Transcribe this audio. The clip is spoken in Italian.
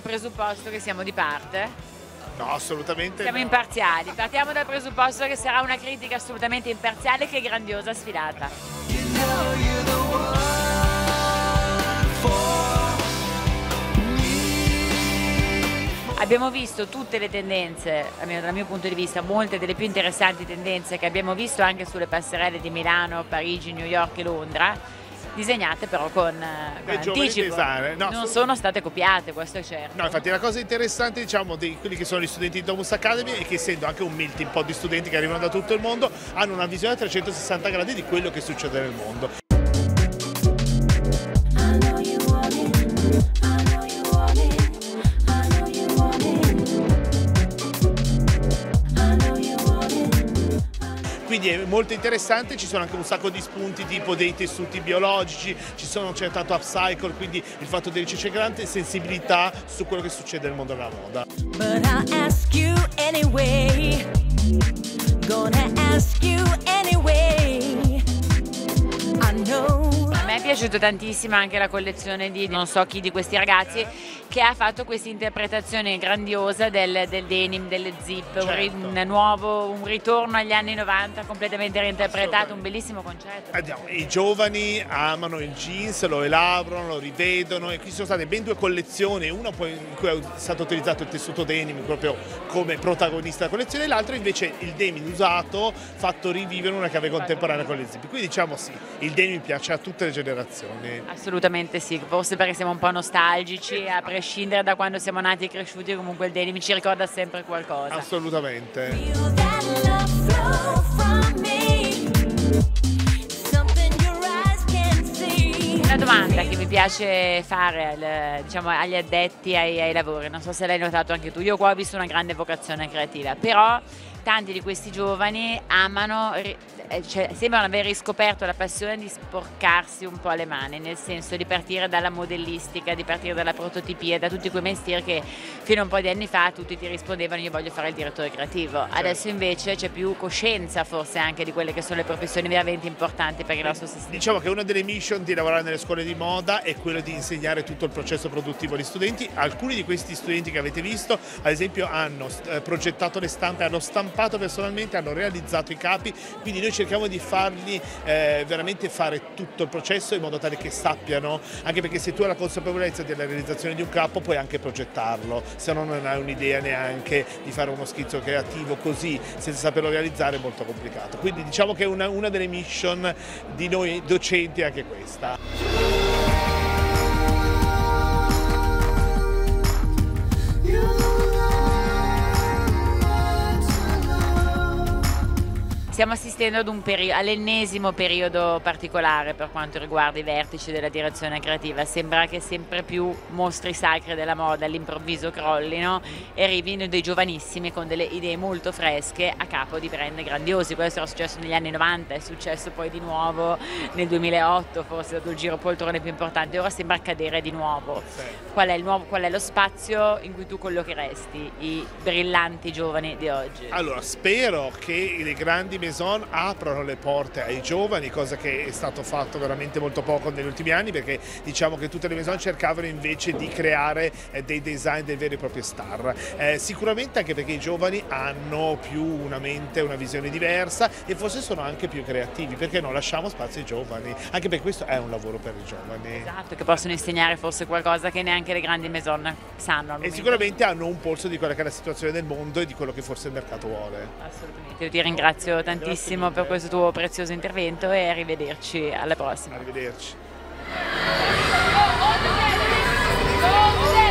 presupposto che siamo di parte? No, assolutamente Siamo no. imparziali. Partiamo dal presupposto che sarà una critica assolutamente imparziale che grandiosa sfilata. Abbiamo visto tutte le tendenze, almeno dal mio punto di vista, molte delle più interessanti tendenze che abbiamo visto anche sulle passerelle di Milano, Parigi, New York e Londra, disegnate però con anticipo. Non sono state copiate, questo è certo. No, infatti la cosa interessante, diciamo, di quelli che sono gli studenti di Domus Academy è che, essendo anche un melting pot di studenti che arrivano da tutto il mondo, hanno una visione a 360 gradi di quello che succede nel mondo. Quindi è molto interessante, ci sono anche un sacco di spunti tipo dei tessuti biologici, c'è tanto upcycle, quindi il fatto del riciclante e sensibilità su quello che succede nel mondo della moda. A me è piaciuta tantissimo anche la collezione di non so chi di questi ragazzi che ha fatto questa interpretazione grandiosa del denim, delle zip, certo. un ritorno agli anni 90 completamente reinterpretato, un bellissimo concetto. I giovani amano il jeans, lo elaborano, lo rivedono, e qui sono state ben due collezioni, una in cui è stato utilizzato il tessuto denim proprio come protagonista della collezione, e l'altra invece il denim usato fatto rivivere una chiave contemporanea con le zip. Quindi diciamo sì, il denim piace a tutte le generazioni. Assolutamente sì, forse perché siamo un po' nostalgici, a prescindere da quando siamo nati e cresciuti, comunque il denim ci ricorda sempre qualcosa. Assolutamente. Una domanda che mi piace fare diciamo, agli addetti ai lavori, non so se l'hai notato anche tu, io qua ho visto una grande vocazione creativa, però tanti di questi giovani amano, sembrano aver riscoperto la passione di sporcarsi un po' le mani, nel senso di partire dalla modellistica, di partire dalla prototipia, da tutti quei mestieri che fino a un po' di anni fa tutti ti rispondevano io voglio fare il direttore creativo. Adesso invece c'è più coscienza forse anche di quelle che sono le professioni veramente importanti per il nostro sistema. Diciamo che una delle mission di lavorare nelle scuole di moda è quello di insegnare tutto il processo produttivo agli studenti. Alcuni di questi studenti che avete visto, ad esempio, hanno progettato le stampe, hanno stampato personalmente, hanno realizzato i capi, quindi noi cerchiamo di fargli veramente fare tutto il processo in modo tale che sappiano, anche perché se tu hai la consapevolezza della realizzazione di un capo puoi anche progettarlo, se no non hai un'idea neanche di fare uno schizzo creativo così senza saperlo realizzare è molto complicato. Quindi diciamo che una delle mission di noi docenti è anche questa. Stiamo assistendo ad all'ennesimo periodo particolare per quanto riguarda i vertici della direzione creativa. Sembra che sempre più mostri sacri della moda all'improvviso crollino e arrivino dei giovanissimi con delle idee molto fresche a capo di brand grandiosi. Questo era successo negli anni 90, è successo poi di nuovo nel 2008, forse è stato il giro poltrone più importante, ora sembra accadere di nuovo. Qual è lo spazio in cui tu collocheresti i brillanti giovani di oggi? Allora, spero che le grandi maison aprono le porte ai giovani, cosa che è stato fatto veramente molto poco negli ultimi anni, perché diciamo che tutte le maison cercavano invece di creare dei design dei veri e propri star. Sicuramente anche perché i giovani hanno più una mente, una visione diversa e forse sono anche più creativi, perché non lasciamo spazio ai giovani, anche perché questo è un lavoro per i giovani. Esatto, che possono insegnare forse qualcosa che neanche le grandi maison sanno. E sicuramente hanno un polso di quella che è la situazione del mondo e di quello che forse il mercato vuole. Assolutamente, io ti ringrazio tantissimo per questo tuo prezioso intervento e arrivederci alla prossima. Arrivederci.